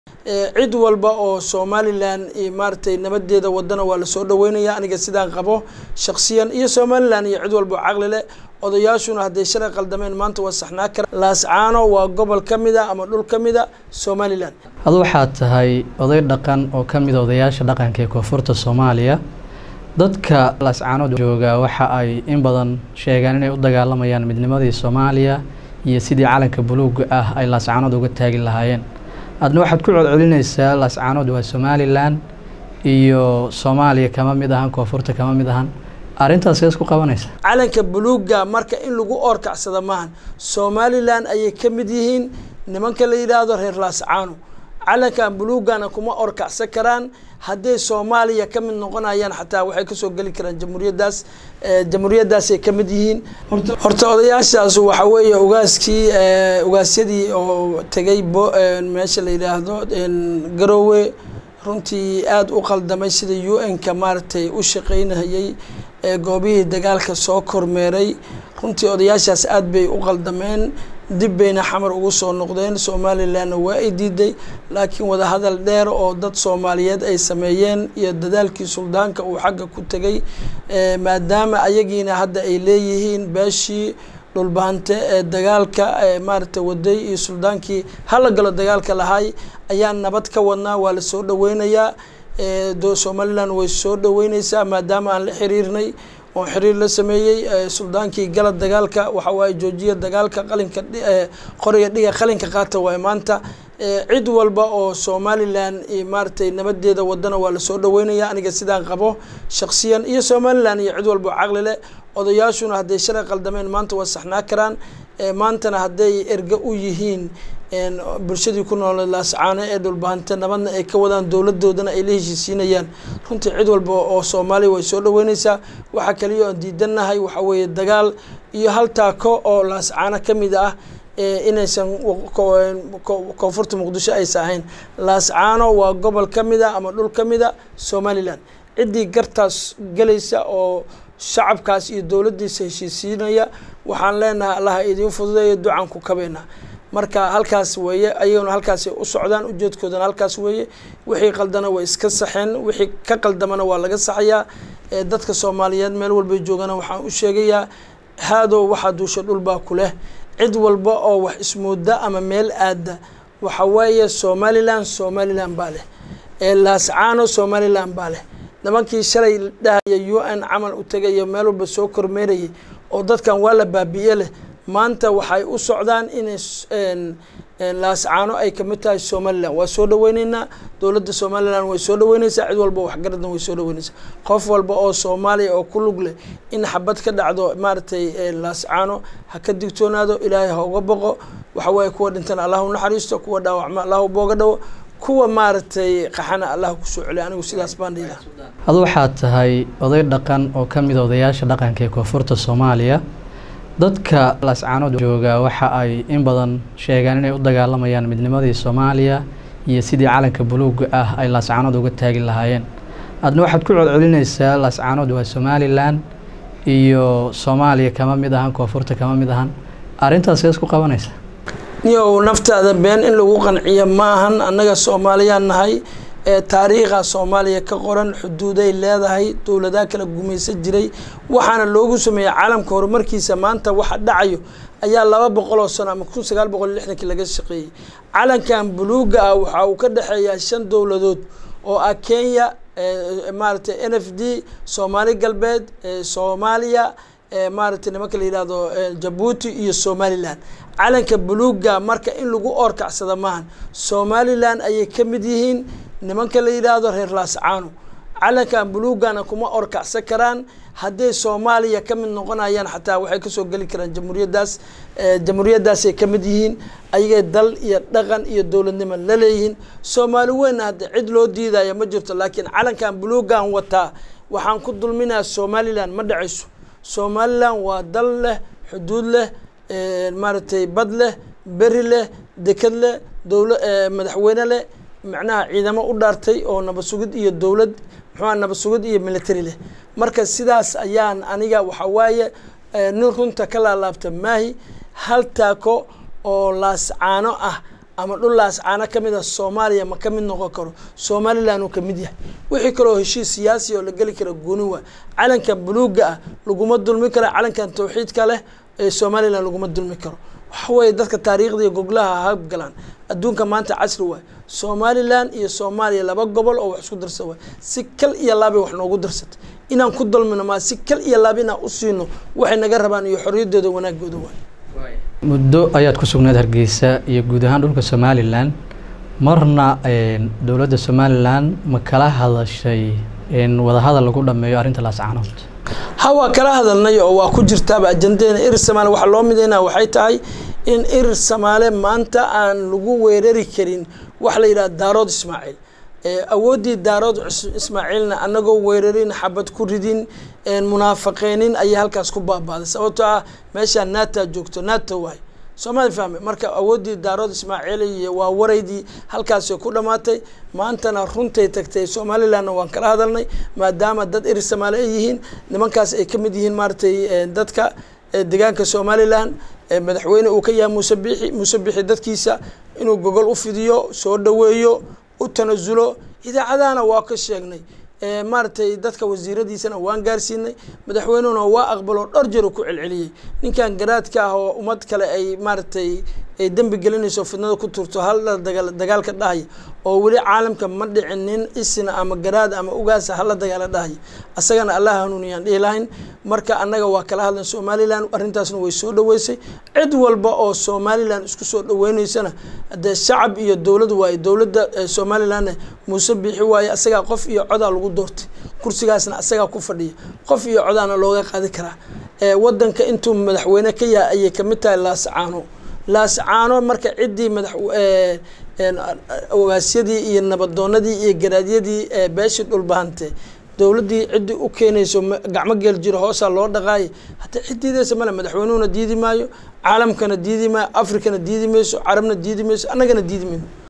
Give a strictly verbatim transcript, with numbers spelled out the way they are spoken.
cid walba oo Somaliland iyo maartay nabadeeda wadana waa la soo dhaweynaya aniga sidaan qabo shakhsiyan iyo Somaliland iyo cid walba aqli leh odayaashuna haday shalay qaldameen maanta waa saxnaa kara laascaano waa gobol kamida ama dhul kamida Somaliland hada waxa tahay oday dhaqan oo kamid odayaasha dhaqanka ee koonfurta Soomaaliya dadka laascaano jooga waxa ay in badan sheegaan inay u dagaalamayaan midnimadii Soomaaliya iyo sidii calanka buluuga ah ay laascaano uga taagi lahaayeen adna waxaad ku celcelinaysaa laascaano waa Somaliland iyo Soomaaliya kama mid ahan koonfurta kama mid ahan arintaas isku qabanaysa calanka buluuga marka in lagu orkacsada maahan Somaliland ayay kamid yihiin nimanka la yiraahdo reer laascaano calanka buluugana kuma orkacsan karaan haday Soomaaliya kamid noqonayaan xataa waxay ka soo gali karaan jamhuuriyadaas jamhuuriyadaas ay kamid yihiin horta odayaashaas waxa weeye ugaaskii ugaasyadii oo tagay meesha la yiraahdo Garowe runtii aad u qaldamay sida U N ka maartay u shaqeynayay goobihii dagaalka soo kormeeray runtii odayaashaas aad bay u qaldameen dib bayna xamar ugu soo noqdeen Somaliland waa ay diiday laakiin wada hadal dheer oo dad Soomaaliyeed ay sameeyeen iyo dadaalkii suldaanka uu xagga ku tagay maadaama ayagiina hadda ay leeyihiin beeshii dhulbaante ee dagaalka maartay waday iyo suldaankii hala galo dagaalka lahaay ayaa nabad ka wadnaa waa la soo dhaweynayaa ee Somaliland way soo dhaweynaysaa maadaama aan la xiriirnay oo xiriir la sameeyay suldaankii galad dagaalka waxa way joojiye dagaalka qalinka qoriga dhiga qalinka qaata way maanta cid walba oo Somaliland iyo maartay nabadeeda wadana waa la soo dhaweynaya aniga sidaan qabo shakhsiyan iyo Somaliland iyo cid walba aqli leh odayaashuna haday shalay qaldameen maanta waa saxnaa karaan maantana haday erga u yihiin in bulshadii ku nool laascaano ee dhulbaanta nabadna ay ka wadaan dawladoodana ay la heshiisinayaan runtii cid walba oo Soomaali way soo dhaweynaysaa waxa kaliya oo diidanahay waxa weeye dagaal iyo hal taako oo laascaano kamid ah inaysan koonfurta Muqdisho ay saahayn laascaano waa gobol kamid ah ama dhul kamid ah Somaliland cidii gartaas galaysa oo shacabkaas iyo dawladdiisa heshiisinaya waxaan leenahay Allah idin fududeeyo ducaan ku kabeena marka halkaas weeye ayaguna halkaas u socdaan ujeedkoodana halkaas weeye wixii qaldana way iska saxeen wixii ka qaldamana waa laga saxayaa dadka Soomaaliyeed meel walba joogana waxaan u sheegayaa haado waxa duusha dhul baa ku leh cid walba oo wax ismooda ama meel aada waxa weeye Somaliland Somaliland baa leh ee laascaano Somaliland baa leh nimankii shalay dhahay U N amal u tagay meel walba soo kormeeray oo dadkan waa la baabiye leh maanta waxay u socdaan in laascaano ay kamid tahay Somaliland waa soo dhaweynayna dawladda Somaliland way soo dhaweynaysaa cid walba wax garadna way soo dhaweynaysaa qof walba oo Soomaali oo ku lug leh in xabad ka dhacdo maartay laascaano ha ka digtoonaado Ilaahay ha uga boqo waxa way kuwa dhintan Allah u naxariisto kuwa dhaawacma Allah u booga dhawo kuwa maartay qaxana Allah ku soo celiyo anigu sidaas baan dhiilaa hada waxa tahay oday dhaqan oo kamid odayaasha dhaqanka ee koonfurta Soomaaliya dadka laascaano jooga waxa ay in badan sheegaan inay u dagaalamayaan midnimadii Soomaaliya iyo sidii calanka buluuga ah ay laascaano uga taagi lahaayeen adna waxaad ku celcelinaysaa laascaano waa Somaliland iyo Soomaaliya kama mid ahan koonfurta kama mid ahan arintaas isku qabanaysa niyo naftaada been in lagu qanciyo maahan anaga Soomaaliyaan nahay ee taariikhda Soomaaliya ka qoran xuduuday leedahay dawladaha kala gumaysan jiray waxaana loogu sameeyay caalamka horumarkiisa maanta waxa dhacayo ayaa laba boqol oo sano ama kun sagaal boqol iyo lixdan laga shaqeeyay calankan buluuga ah waxa uu ka dhaxeeyaa shan dawladood oo ah Kenya maartay N F D Soomaali galbeed Soomaaliya maartay nimanka la yiraahdo Djibouti iyo Somaliland calanka buluuga marka in lagu orkacsada maahan Somaliland ayay kamid yihiin nimanka la yiraahdo reer laascaano calanka buluugana kuma orkacsan karaan haday Soomaaliya kamid noqonayaan xataa waxay ka soo gali karaan jamhuuriyadaas jamhuuriyadaas ay kamid yihiin ayaga dal iyo dhaqan iyo dawladnimo la leeyihiin Soomaali weyn hadda cid loo diidayo ma jirto laakiin calankan buluugan wata waxaan ku dulminaa Somaliland ma dhacayso Somaliland waa dal leh xuduud leh maartay bad leh bari leh dekad leh dawlad madaxweyne leh macnaha ciidamo u dhaartay oo nabad sugid iyo dawlad maxaa nabad sugid iyo military leh marka sidaas ayaan aniga waxa waaye nin runta ka laabta maahi hal taako oo laascaano ah ama dhulaas caana kamid ah Soomaaliya ma kamid noqon karo Somaliland uu kamid yahay wixii kale oo heshiis siyaasi oo la gali karo gooni waa calanka buluuga ah laguma dulmi karo calankan tawxiidka leh ee Somaliland laguma dulmi karo waxa way dadka taariikhda iyo goglaha hab galaan adduunka maanta casri waa Somaliland iyo Soomaaliya laba gobol oo wax isku darsan waa si kal iyo laba wax noogu darsatay inaan ku dulmino ma si kal iyo laba inaan u siino waxay naga rabaan iyo xorriyadooda wanaagooda waa muddo ayaad ku sugnayd Hargeysa iyo guud ahaan dhulka Somaliland marna dawladda Somaliland ma kala hadashay in wada hadal lagu dhameeyo arinta laascaanood hawa kala hadalnay oo waa ku jirtaaba ajandeena ir Soomaaliya waxa loo mideynaa waxay tahay in ir Soomaaliya maanta aan lagu weerari karin wax la yiraahdo Daarood Ismaaciil ee awoodii Daarood Ismaaciilna anagoo weerarin xabad ku ridin een munaafiqiin ay halkaas ku baabaaday sababtoo ah meesha naata joogto naata way Soomaali fahmay marka awoodii Daarood Ismaaciil iyo waa wareydii halkaas ku dhamaatay maantana runtay tagtay Somaliland waan kala hadalnay maadaama dad ir Soomaali yihiin nimankaas ay kamid yihiin maartay dadka deegaanka Somaliland madaxweyne uu ka yahay Muuse Biixi Muuse Biixi dadkiisa inuu gogol u fidiyo soo dhaweeyo u tanaasulo idaacadana waa ka sheegnay ee maartay dadka wasiiradiisana waan gaarsiinay madaxweynuhuna waa aqbalo dhor jeer ku celceliyay ninkan garaadka ah oo umad kale ay maartay ay dambi gelinayso fidnada ku turto hal dagaal dagaalka dhahay oo wali caalamka ma dhicinin isna ama garaad ama ugaas hal dagaal dhahay asagana Allah hanuuniyaan ilaahin marka anaga waa kala hadlan Somaliland arintaasna way soo dhaweysay cid walba oo Somaliland isku soo dhaweynaysana hada shacab iyo dawlad way dawladda Somaliland Muuse Biixi way asaga qof iyo cod lagu doortay kursigaasna asaga ku fadhiya qof iyo codana looga qaadi karaa ee wadanka intuu madaxweyne ka yahay ay kamid tahay laascaano laascaano marka cidii madax ee ogaasyadii iyo nabadoonadii iyo garaadyadii ee beeshii dhulbaante dawladii cidii u keenayso gacmo geel jiro hoosa loo dhaqaay hada cidiideesa mala madaxweynuhuna diidi maayo caalamkana diidi maayo afrikana diidi mayso carabna diidi mayso annagana diidi mayno